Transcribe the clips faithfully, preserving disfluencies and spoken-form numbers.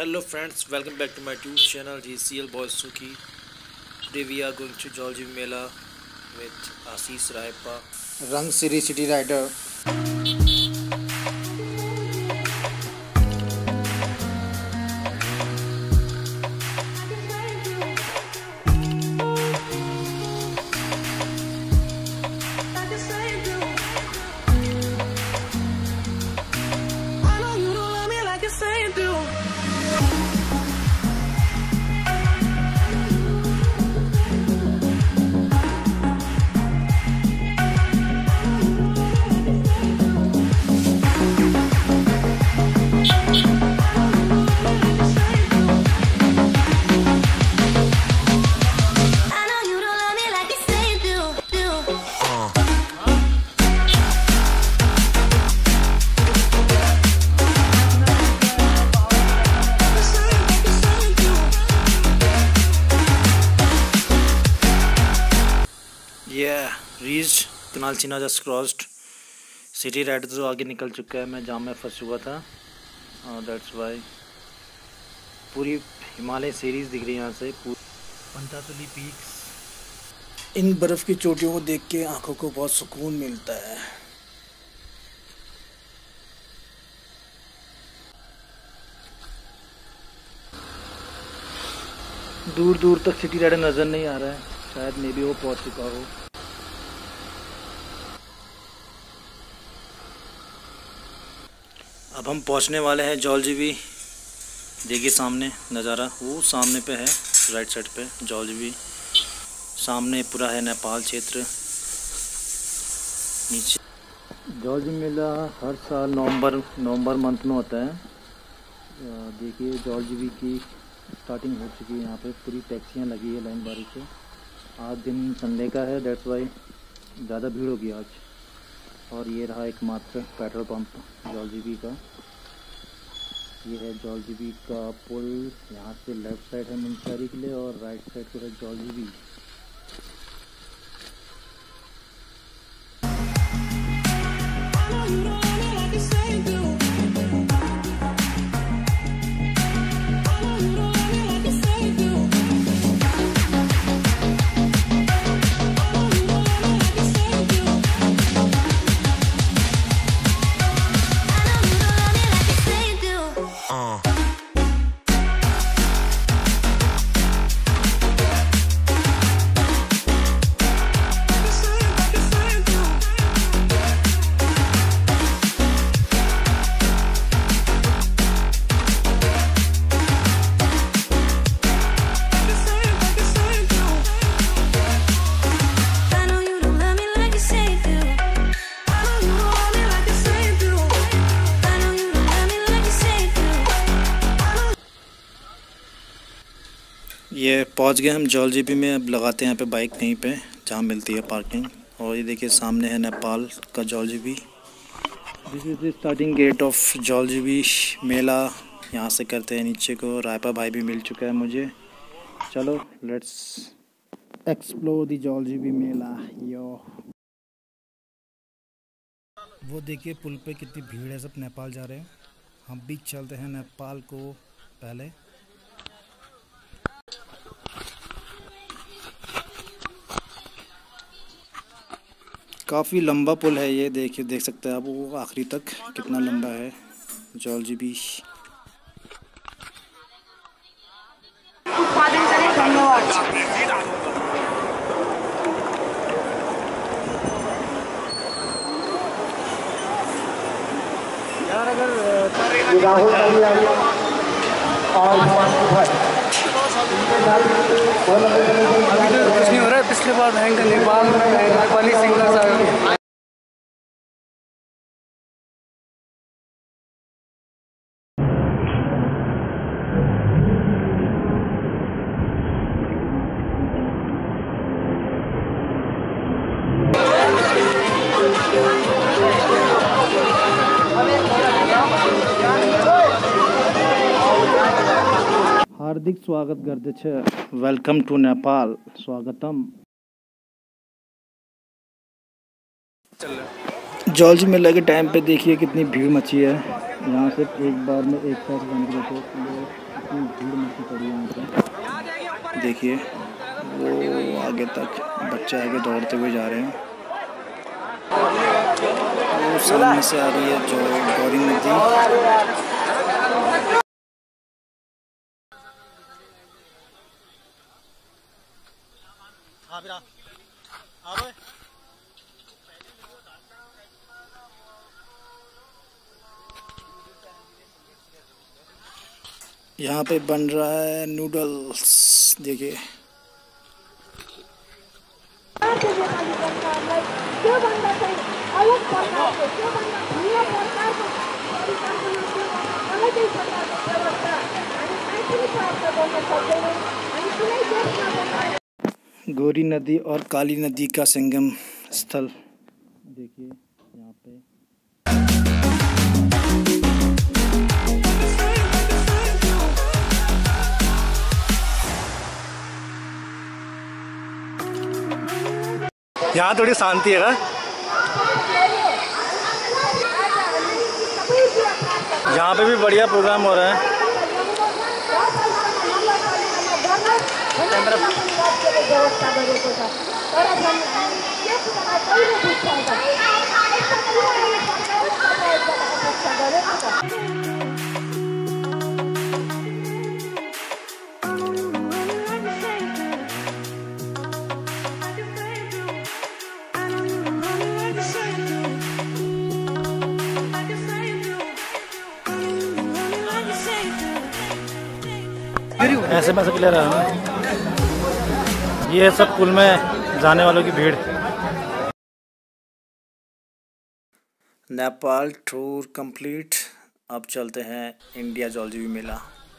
Hello friends, welcome back to my YouTube channel G C L Boys Suki. Today we are going to Jauljibi Mela with Ashish Raipa. Rang City City Rider. Yeah, reached Tunalchina, just crossed. City Rider तो आगे निकल चुका है, मैं जाम में फंस चुका था. दैट्स वाई पूरी हिमालय सीरीज दिख रही है यहाँ से. पंतातुली पीक्स. इन बर्फ़ की चोटियों को देख के आंखों को बहुत सुकून मिलता है. दूर दूर तक सिटी राइडर नज़र नहीं आ रहा है, शायद मे भी वो पहुँच चुका हो. अब हम पहुँचने वाले हैं जौलजीबी. देखिए सामने नज़ारा, वो सामने पे है राइट साइड पे जौलजीबी. सामने पूरा है नेपाल क्षेत्र. नीचे जौलजीबी मेला हर साल नवंबर नवंबर मंथ में होता है. देखिए जौलजीबी की स्टार्टिंग हो चुकी है. यहाँ पे पूरी टैक्सियाँ लगी है लाइन बारी से. आज दिन संडे का है, दैट्स वाई ज़्यादा भीड़ होगी आज. और ये रहा एकमात्र पेट्रोल पंप जौलजीबी का. ये है जौलजीबी का पुल. यहाँ से लेफ़्ट साइड है मुंशियारी के लिए और राइट साइड पे है जौलजीबी. ये पहुंच गए हम जौलजीबी में. अब लगाते हैं यहाँ पे बाइक कहीं पे जहाँ मिलती है पार्किंग. और ये देखिए सामने है नेपाल का Jauljibi. This is the starting gate of Jauljibi Mela. यहाँ से करते हैं नीचे को. रायपा भाई भी मिल चुका है मुझे. चलो let's explore the Jauljibi Mela. यो वो देखिए पुल पे कितनी भीड़ है, सब नेपाल जा रहे हैं. हम भी चलते हैं नेपाल को पहले. काफ़ी लंबा पुल है ये. देखिए देख सकते हैं आप वो आखिरी तक कितना लंबा है जौलजीबी. यार अगर कुछ नहीं हो रहा है. पिछले बार भयंकर नेपाल नेपाली सिंगर्स आए. हार्दिक स्वागत करते छे. Welcome to Nepal. स्वागतम. जौलजीबी मेला के टाइम पे देखिए कितनी भीड़ मची है। यहाँ से एक बार में एक साथ जाने के लिए तो कितनी भीड़ मची पड़ी है यहाँ पे। देखिए वो आगे तक बच्चे आगे दौड़ते हुए जा रहे हैं। वो सामने से आ रही है जो गौरी नदी। यहाँ पे बन रहा है नूडल्स, देखिए। गौरी नदी और काली नदी का संगम स्थल देखिए यहाँ पे। यहाँ थोड़ी शांति है ना, यहाँ पे भी बढ़िया प्रोग्राम हो रहा है। ऐसे में से ले रहा हूँ। ये सब पुल में जाने वालों की भीड़। Nepal tour complete. अब चलते हैं India Jauljibi Mela.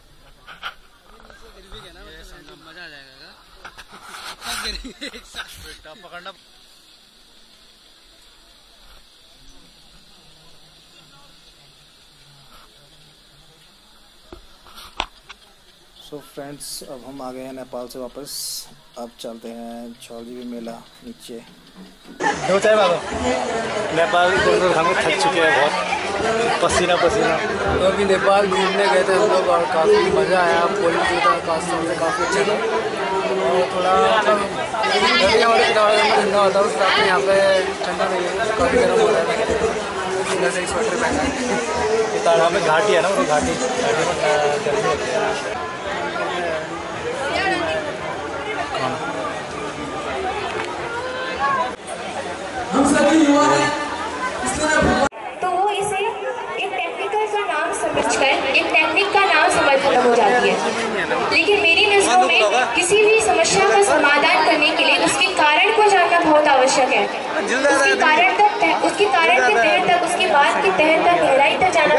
So friends, अब हम आ गए हैं नेपाल से वापस। अब चलते हैं जौलजीबी मेला नीचे। दो चाय बाबा। नेपाल हम थक चुके हैं बहुत, पसीना पसीना। तो अभी नेपाल घूमने गए थे हम लोग और काफ़ी मज़ा आया। पुलिस से काफ़ी अच्छा था और थोड़ा ठंडा होता है उस रात में। यहाँ पे ठंडा नहीं है, काफ़ी गर्म हो रहा है। सुंदर से स्वेटर पहना है। यहाँ पे घाटी है ना, वो घाटी घाटी में गर्मी होती है। तो वो इसे एक टेक्निकल का नाम समझकर एक टेक्निक का नाम समझ खत्म हो जाती है। लेकिन मेरी नज़रों में किसी भी समस्या का समाधान करने के लिए उसके कारण को जानना बहुत आवश्यक है। उसके कारण तक उसके कारण के तह तक उसकी बात की तह तक गहराई तक जाना।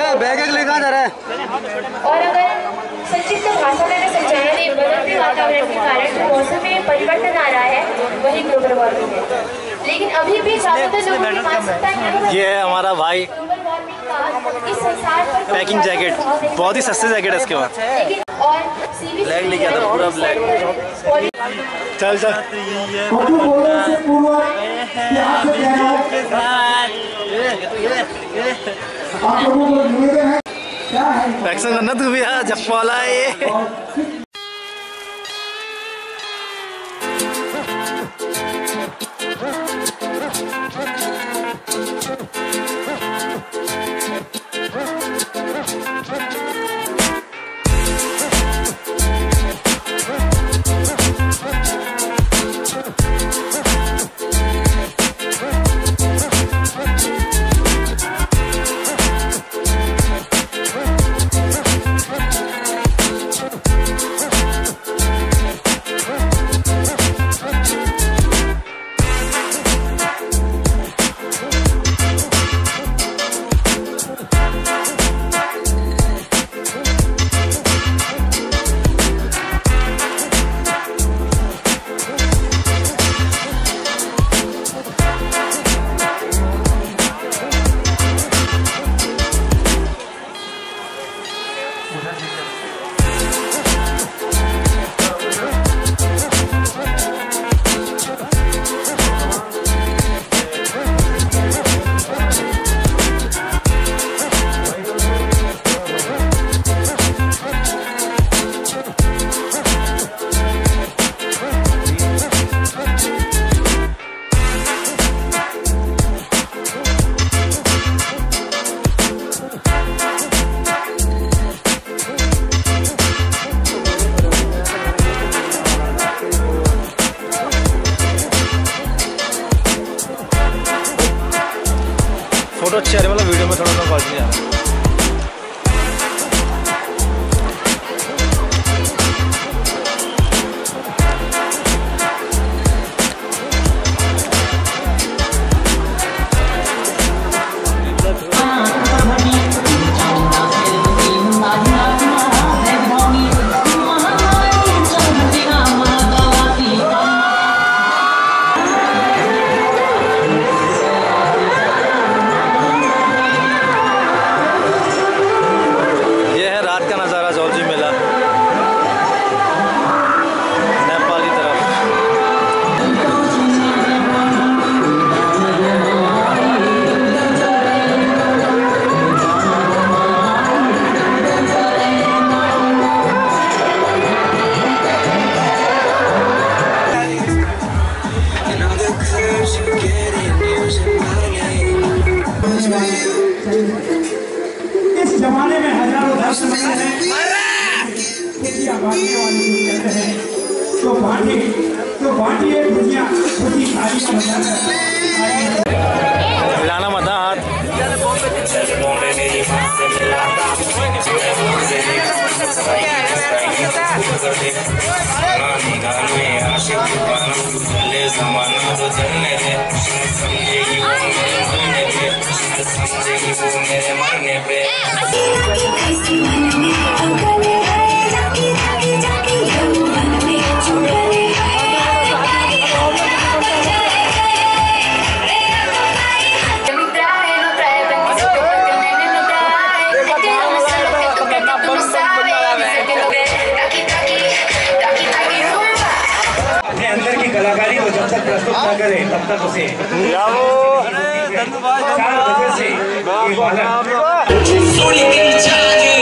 और अगर संक्षिप्त भाषा में समझाना नहीं, बदलते वातावरण के कारण जो मौसम में परिवर्तन आ रहा है वही ग्लोबल वार्मिंग है। लेकिन अभी भी ज्यादातर लोगों की मानसिकता है। ये है हमारा भाई, इस संसार पर पैकिंग जैकेट, बहुत ही सस्ते जैकेट है इसके बाद। और ब्लैक लेके आता, पूरा ब्लैक। चल चल एक्शन करना तू भी, हाँ जब वाला है ये। फोटो अच्छी आ रही है, मतलब वीडियो में थोड़ा सा क्वालिटी आ रहा है। जौलजी मेला नेपाल की तरफ। इस जमाने में हजारों दर्शक हैं बांटने वाले जो कहते हैं तो बांटे तो बांटिए दुनिया खुदी सारी लाना मत हाथ कलाकारी को जब तक प्रस्तुत न करें तब तक उसे चार बजे से